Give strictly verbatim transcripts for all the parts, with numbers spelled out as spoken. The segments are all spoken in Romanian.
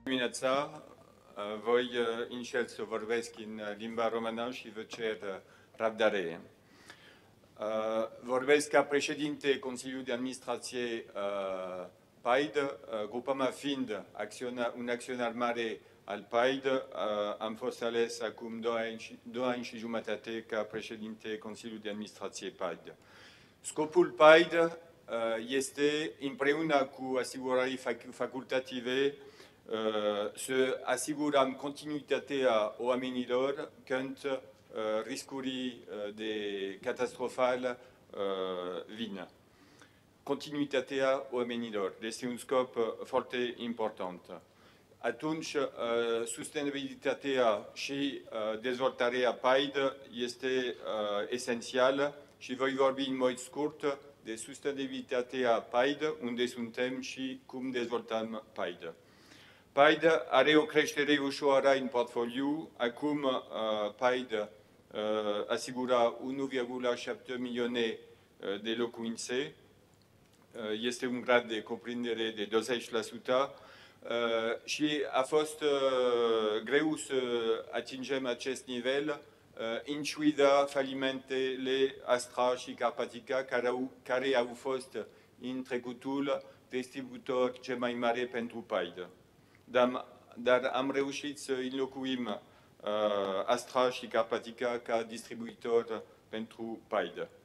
Dimineața, voi încerc să vorbesc în limba română și vă cer răbdare. Vorbesc ca președinte Consiliului de Administrație P A I D, grupa mea fiind un acționar mare al P A I D, am fost ales acum două ani, două ani și jumătate ca președinte Consiliului de Administrație P A I D. Scopul P A I D este, împreună cu asigurării facultative, să asigurăm continuitatea oamenilor când riscuri de catastrofale vin. Continuitatea oamenilor este un scop foarte important. Atunci, sustenabilitatea și dezvoltarea P A I D este esențială și voi vorbi în mod scurt de sustenabilitatea P A I D, unde suntem și cum dezvoltăm P A I D. P A I D are o creștere ușoară în portfoliu. Acum P A I D asigură unu virgulă șapte milioane de locuințe. Este un grad de cuprindere de douăzeci la sută și a fost greu să atingem acest nivel în ciuda falimentele Astra și Carpatica, care au, care au fost în trecutul distribuitor cel mai mare pentru P A I D. Dar, dar am reușit să înlocuim uh, Astra și Carpatica ca distribuitor pentru P A I D. Uh,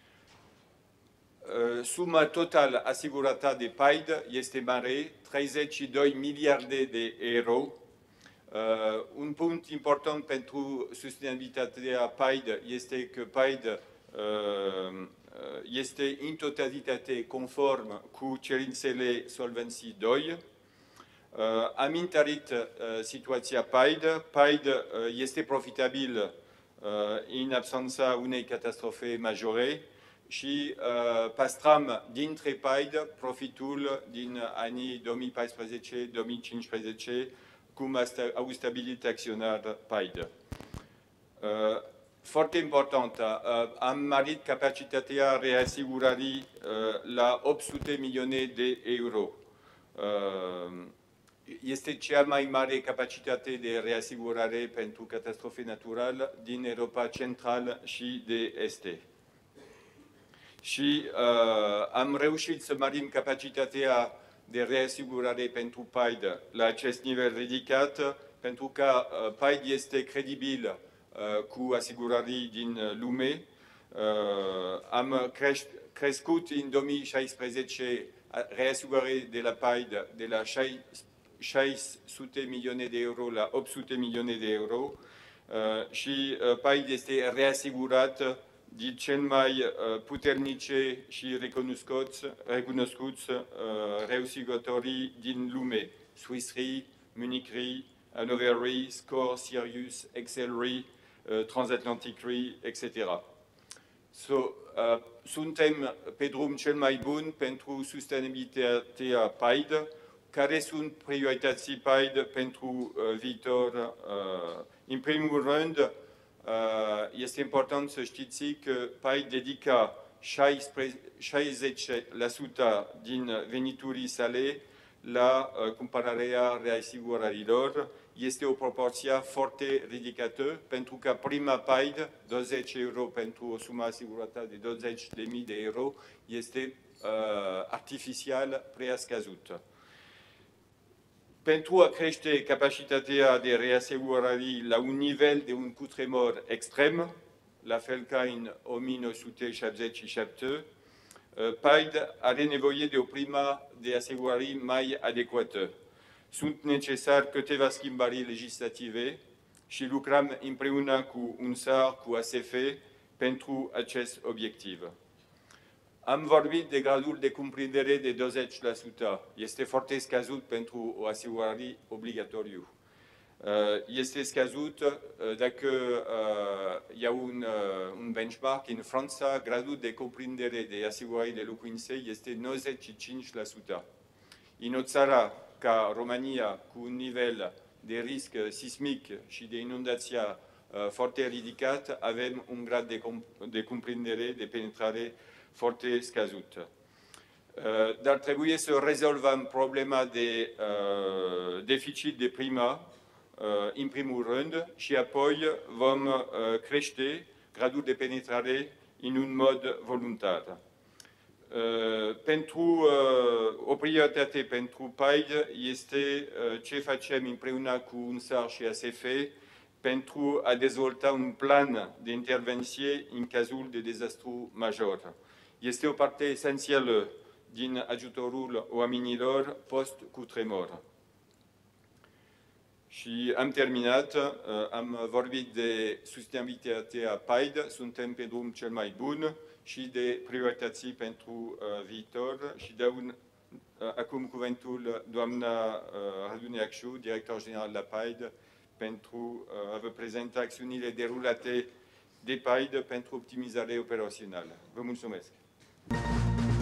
suma totală asigurată de P A I D este mare, treizeci și doi miliarde de euro. Uh, un punct important pentru sustenabilitatea P A I D este că P A I D uh, este în totalitate conform cu cerințele Solvency doi. Uh, am întărit uh, situația P A I D. P A I D uh, este profitabil uh, în absența unei catastrofe majore și uh, păstrăm dintre P A I D profitul din anii două mii paisprezece două mii cincisprezece, cum au stabilit acționar P A I D. Uh, foarte important, uh, am mărit capacitatea reasigurării uh, la opt sute milioane de euro. Uh, Este cea mai mare capacitate de reasigurare pentru catastrofe naturale din Europa Centrală și de Est. Și uh, am reușit să mărim capacitatea de reasigurare pentru P A I D la acest nivel ridicat, pentru că uh, P A I D este credibil uh, cu asigurării din lume. Uh, am creș crescut în două mii șaisprezece reasigurare de la P A I D de la șase sute milioane de euro la opt sute milioane de euro uh, și uh, P A I D este reasigurat de cel mai uh, puternice și recunoscuți, recunoscuți uh, reasigurătorii din lume: Swiss Re, Munich Re, Hannover Re, Score, Sirius, Excel Re, uh, Transatlantic Re, et cetera. So, uh, suntem pe drum cel mai bun pentru sustenabilitatea P A I D. Care sunt prioritățile P A I D pentru uh, viitor? Uh, în primul rând, uh, este important să știți că P A I D dedică șaizeci la sută din veniturile sale la uh, cumpărarea reasigurărilor. Este o proporție foarte ridicată, pentru că prima P A I D, douăzeci euro pentru o sumă asigurată de douăzeci de mii de euro, este uh, artificial prea scăzută. Pentru a crește capacitatea de reasigurare la un nivel de un cutremur extrem, la fel ca în o mie nouă sute șaptezeci și șapte, P A I D are nevoie de o primă de asigurare mai adecvată. Sunt necesare câteva schimbări legislative și lucrăm împreună cu U N S A R, cu A S F, pentru acest obiectiv. Am vorbit de gradul de cuprindere de douăzeci la sută. Este foarte scăzut pentru o asigurare obligatoriu. Este scăzut dacă e un, un benchmark în Franța, gradul de cuprindere de asigurare de locuințe este nouăzeci și cinci la sută. În o țară ca România, cu un nivel de risc sismic și de inundație foarte ridicat, avem un grad de, de cuprindere, de penetrare foarte scăzut. Dar trebuie să rezolvăm problema de uh, deficit de primă, uh, în primul rând, și apoi vom uh, crește gradul de penetrare în un mod voluntar. Uh, pentru uh, o prioritate pentru PAID este uh, ce facem împreună cu UNSAR și A S F pentru a dezvolta un plan de intervenție în cazul de dezastru major. Este o parte esențială din ajutorul oamenilor post-cutremur. Și am terminat, am vorbit de sustenabilitatea PAID, suntem pe drum cel mai bun și de priorități pentru viitor. Și dau un, acum cuvântul doamna Radu Neacșu, director general la PAID, pentru a vă prezenta acțiunile derulate de PAID pentru optimizare operațională. Vă mulțumesc!